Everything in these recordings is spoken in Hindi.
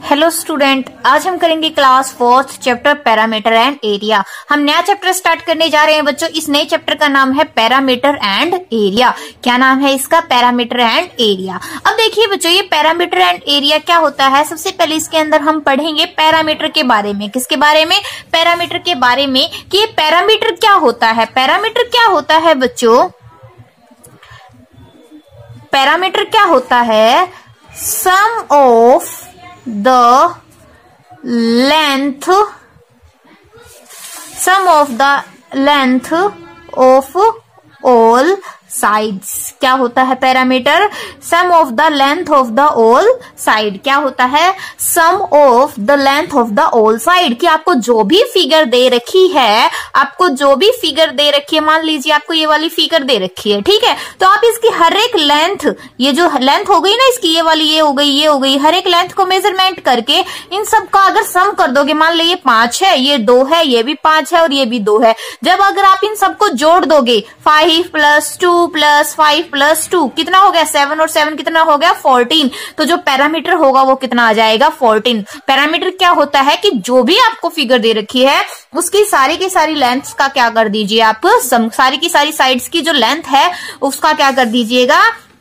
हेलो स्टूडेंट, आज हम करेंगे class 4th chapter perimeter and area. हम नया चैप्टर स्टार्ट करने जा रहे हैं बच्चों। इस नए चैप्टर का नाम है पैरामीटर एंड एरिया। क्या नाम है इसका? Perimeter and area. अब देखिए बच्चों, ये पैरामीटर एंड एरिया क्या होता है। सबसे पहले इसके अंदर हम पढ़ेंगे पैरामीटर के बारे में। किसके बारे में? पैरामीटर के बारे में कि ये पैरामीटर क्या होता है। पैरामीटर क्या होता है बच्चों? पैरामीटर क्या होता है? Sum of the length of all sides। क्या होता है perimeter? Sum of the length of the all side. क्या होता है? Sum of the length of the all side. कि आपको जो भी फिगर दे रखी है, मान लीजिए आपको ये वाली फिगर दे रखी है, ठीक है, तो आप इसकी हर एक लेंथ, ये जो लेंथ हो गई ना इसकी, ये वाली ये हो गई, हर एक लेंथ को मेजरमेंट करके इन सब का अगर सम कर दोगे, मान लो ये 5 है, ये 2 है, ये भी 5 है और ये भी 2 है, जब अगर आप इन सबको जोड़ दोगे 5 + 2 + 5 + 2 कितना हो गया? 7 और 7 कितना हो गया? 14। तो जो पैरामीटर होगा वो कितना आ जाएगा? 14। पैरामीटर क्या होता है कि जो भी आपको फिगर दे रखी है उसकी सारी की सारी लेंथ्स का क्या कर दीजिए आप, सारी की सारी साइड्स की जो लेंथ है उसका क्या कर दीजिएगा?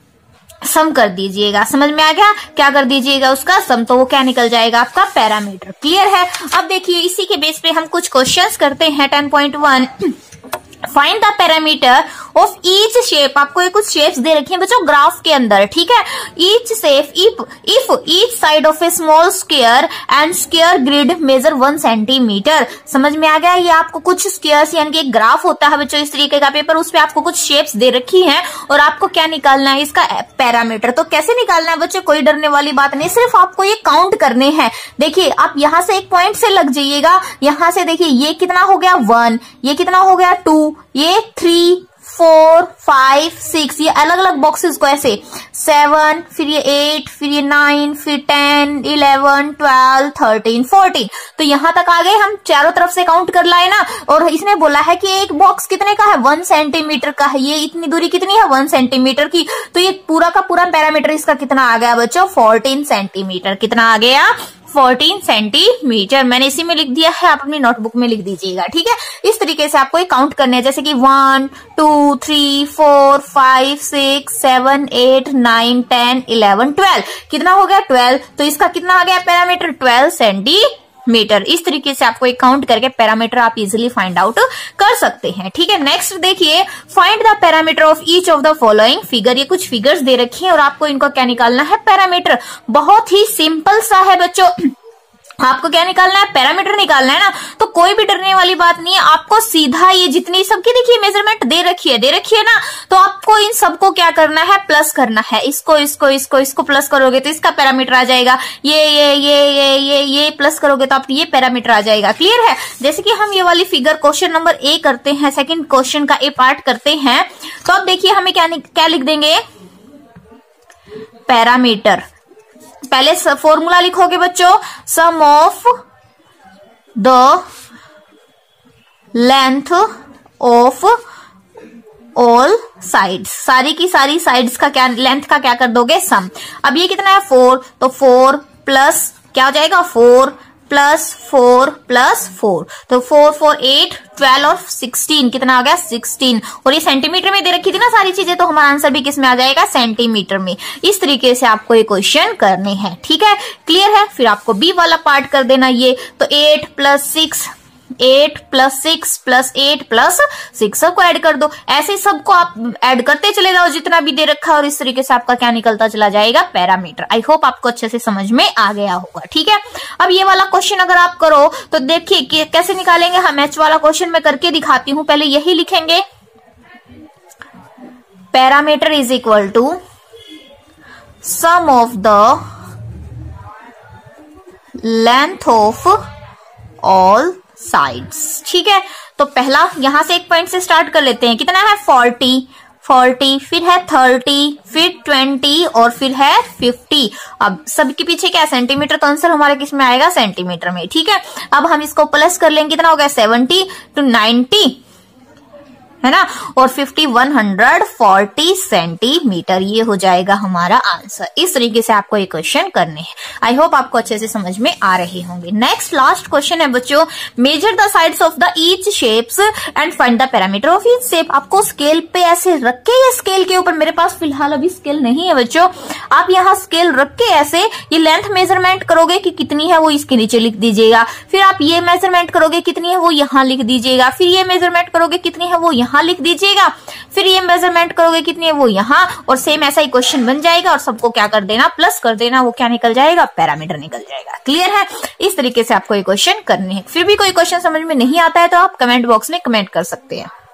सम कर दीजिएगा। समझ में आ गया? क्या कर दीजिएगा? उसका सम। तो वो क्या निकल जाएगा? आपका पैरामीटर। क्लियर है? अब देखिए इसी के बेस पे हम कुछ क्वेश्चंस करते हैं। 10.1 find the perimeter of each shape. आपको ये कुछ शेप्स दे रखी हैं बच्चों ग्राफ के अंदर, ठीक है। Each shape if each side of a small square and square grid measure 1 centimetre. समझ में आ गया? ये आपको कुछ स्क्वायर्स यानी कि एक ग्राफ होता है बच्चों इस तरीके का पेपर, उस पे आपको कुछ शेप्स दे रखी हैं और आपको क्या निकालना है? इसका पैरामीटर। तो कैसे निकालना है बच्चों? कोई डरने वाली बात नहीं, सिर्फ आपको ये काउंट करने हैं। देखिए आप यहां से एक पॉइंट से लग जाइएगा, यहां से देखिए ये कितना हो गया? 1, ये कितना हो गया? 2, ये 3, 4, 5, 6, ये अलग अलग बॉक्सेस को ऐसे 7, फिर ये 8, फिर ये 9, फिर 10, 11, 12, 13, 14। तो यहां तक आ गए, हम चारों तरफ से काउंट कर लाए ना। और इसने बोला है कि एक बॉक्स कितने का है? 1 सेंटीमीटर का है। ये इतनी दूरी कितनी है? 1 सेंटीमीटर की। तो ये पूरा का पूरा पैरामीटर इसका कितना आ गया बच्चों? 14 सेंटीमीटर। कितना आ गया? 14 सेंटीमीटर। मैंने इसी में लिख दिया है, आप अपनी नोटबुक में लिख दीजिएगा, ठीक है। इस तरीके से आपको ये काउंट करने हैं, जैसे कि 1, 2, 3, 4, 5, 6, 7, 8, 9, 10, 11, 12। कितना हो गया? 12। तो इसका कितना आ गया पैरामीटर? 12 सेंटीमीटर। इस तरीके से आपको एक काउंट करके पैरामीटर आप इजीली फाइंड आउट कर सकते हैं, ठीक है। नेक्स्ट देखिए, find the perimeter of each of the following figure. ये कुछ फिगर्स दे रखी हैं और आपको इनका क्या निकालना है? पैरामीटर। बहुत ही सिंपल सा है बच्चों। आपको क्या निकालना है? पैरामीटर निकालना है ना। तो कोई भी डरने वाली बात नहीं है, आपको सीधा ये जितनी सबकी देखिए मेजरमेंट दे रखी है ना, तो आपको इन सबको क्या करना है? प्लस करना है। इसको प्लस करोगे तो इसका पैरामीटर आ जाएगा। ये प्लस करोगे तो आप ये पैरामीटर आ जाएगा। क्लियर है? जैसे कि हम ये वाली फिगर क्वेश्चन नंबर ए करते हैं, सेकंड क्वेश्चन का ए पार्ट करते हैं, तो अब देखिए हमें क्या लिख देंगे? पैरामीटर। पहले फॉर्मूला लिखोगे बच्चों, sum of the length of all sides. सारी की सारी साइड्स का क्या लेंथ का क्या कर दोगे? सम। अब ये कितना है? 4, तो 4 प्लस क्या हो जाएगा? 4 + 4 + 4, तो 4, 4, 8, 12 और 16 कितना आ गया? 16। और ये सेंटीमीटर में दे रखी थी ना सारी चीजें, तो हमारा आंसर भी किस में आ जाएगा? सेंटीमीटर में। इस तरीके से आपको ये क्वेश्चन करने हैं, ठीक है। क्लियर है? फिर आपको बी वाला पार्ट कर देना ये, तो 8 + 6 + 8 + 6 सबको ऐड कर दो। ऐसे सबको आप ऐड करते चले जाओ जितना भी दे रखा है, और इस तरीके से आपका क्या निकलता चला जाएगा? पैरामीटर। आई होप आपको अच्छे से समझ में आ गया होगा, ठीक है। अब ये वाला क्वेश्चन अगर आप करो तो देखिए कैसे निकालेंगे हम। एच वाला क्वेश्चन मैं करके दिखाती हूं। पहले यही लिखेंगे, perimeter is equal to sum of the length of all sides, ठीक है। तो पहला यहां से एक पॉइंट से स्टार्ट कर लेते हैं। कितना है? 40, फिर है 30, फिर 20 और फिर है 50। अब सबके पीछे क्या है? सेंटीमीटर। तो आंसर हमारा किस में आएगा? सेंटीमीटर में, ठीक है। अब हम इसको प्लस कर लेंगे, कितना हो गया? 70 to 90 है ना, और 5140 सेंटीमीटर, ये हो जाएगा हमारा आंसर। इस तरीके से आपको ये क्वेश्चन करने हैं। आई होप आपको अच्छे से समझ में आ रहे होंगे। नेक्स्ट लास्ट क्वेश्चन है बच्चों, measure the sides of the each shapes and find the perimeter of each shape. आपको स्केल पे ऐसे रख के, ये स्केल के ऊपर, मेरे पास फिलहाल अभी स्केल नहीं है बच्चों, आप यहाँ स्केल रख के ऐसे ये लेंथ मेजरमेंट करोगे कि कितनी है वो इसके नीचे लिख दीजिएगा, फिर आप ये मेजरमेंट करोगे कितनी है वो यहाँ लिख दीजिएगा, फिर ये मेजरमेंट करोगे कितनी है वो यहाँ लिख दीजिएगा, फिर ये मेजरमेंट करोगे कितनी है वो यहाँ, और सेम ऐसा ही क्वेश्चन बन जाएगा और सबको क्या कर देना, प्लस कर देना, वो क्या निकल जाएगा, पैरामीटर निकल जाएगा। क्लियर है? इस तरीके से आपको ये क्वेश्चन करने हैं। फिर भी कोई क्वेश्चन समझ में नहीं आता है तो आप कमेंट बॉक्स में कमेंट कर सकते हैं।